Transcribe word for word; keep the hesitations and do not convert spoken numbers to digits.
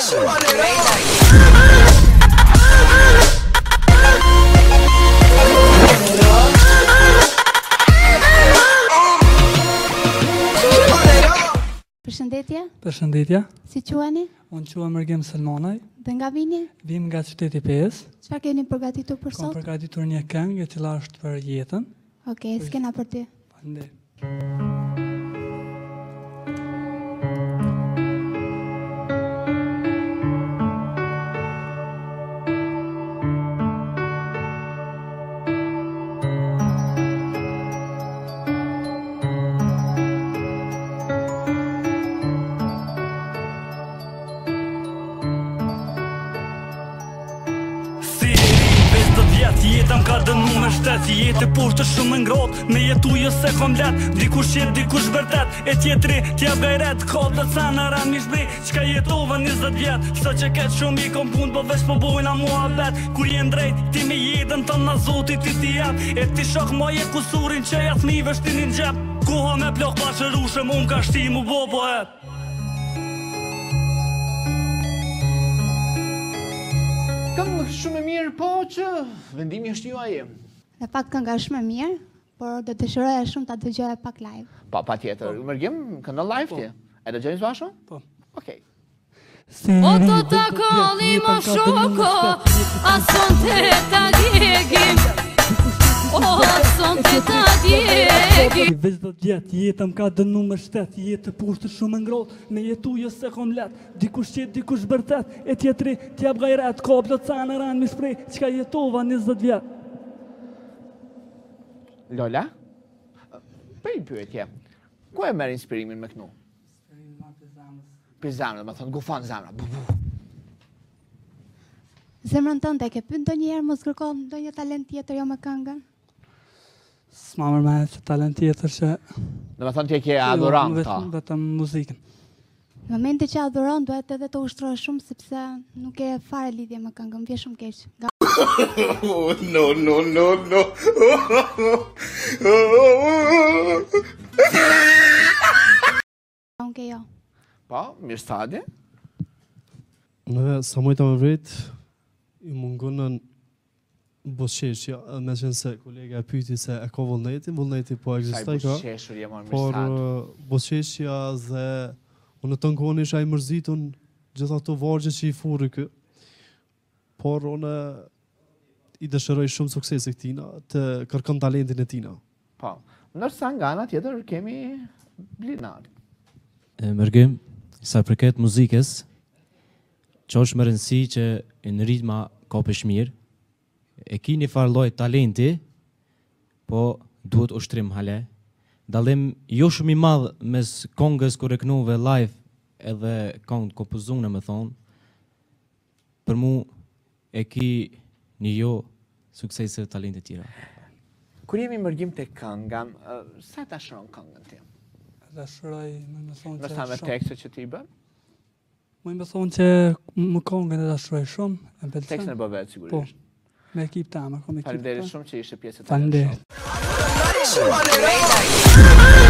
Përshëndetje. Përshëndetje. Si quheni? Unë quhem Mergem Selmanaj. Dhe nga vini? Vim nga qyteti pesë. Çfarë keni përgatitur për Kam sot? përgatitur një këngë e cila është për jetën. Okej, s'kena për ty. Faleminderit. Jetëm ka dënu me shtet, jetë poshtë shumë ngrot, me jetu jo se kom let, dikush jet, dikush vërtet, e tjetri t'ja gajret, ka të cana ran mi shbri, qka jetove njëzet vjet, sa që ketë shumë i kom pun, po veç po bojna mua bet, kur jen drejt, ti me jetën të na zotit ti ti jep, e ti shok ma je kusurin që ja thmive shtinin gjep, koha me plok pa që rushem, unë ka shti mu bo po het. Këngë shumë e mirë, po që vendimi është ju aje. Në fakt kënga është shumë e mirë, por do të dëshiroja shumë ta dëgjoja pak live. Pa, pa tjetër. Mergem, këndon live ti? E dëgjojmë së bashkë? Po. Okej. O të të kalli ma shoko, ason të të djegim, o ason të të djegim. Veç do t'jetë, jetëm ka dënu me shtet, jetë poshtë shumë ngrot, me jetu jo se kom let, dikush qet, dikush bërtet, e tjetri t'jap gajret, ka plot canë ran mi shprej, qka jetova njëzet vjet. Lola? Për i pyetje, ku e merë inspirimin me kënu? Për zemrë, me thonë, gufan zemrë, bu bu. Zemrën tënde, ke pyet ndonjëherë mos kërkon ndonjë talent tjetër jo me këngën? S'ma mërë me që talent tjetër që... Dhe me thonë, ti e ke adhuran ta. Vetëm muzikën. Në momenti që adhuron, duhet edhe të ushtrohesh shumë, sepse nuk e fare lidhje me këngën, vje shumë keq. No, no, no, no. Unë ke jo. Po, mirë stadi. Në sa mojta më vret, i mungonën bosqeshja, me qenë se kolega e pyti se e ka vullneti, vullneti po egzistaj ka, bosqeshur je marrë por mirë bosqeshja dhe unë të nkoni isha i mërzitun gjitha të vargje që i furi kë, por unë i dëshëroj shumë suksese këtina, të kërkon talentin e tina. Po, nërsa nga ana tjetër kemi Blinari. Mergem, sa përket muzikës, që është më rëndësi që në ritma ka pësh mirë, e ki një farë lloj talenti, po duhet ushtrim hale. Dallim jo shumë i madh mes kongës kur e kënuve live edhe kongë kompozune me thonë, për mu e ki një jo suksese talenti tjera. Kur jemi Mergem të këngën, sa të ashron këngën ti? Dashuroj, më më thonë që... Nërsa me tekste që ti bën? Më më thonë që më kongën e dashuroj shumë, e pëlqen. Tekstën e bëvet, sigurisht. Po, me ekip ta, me kom ekip ta. Faleminderit shumë që ishe pjesë e të Faleminderit.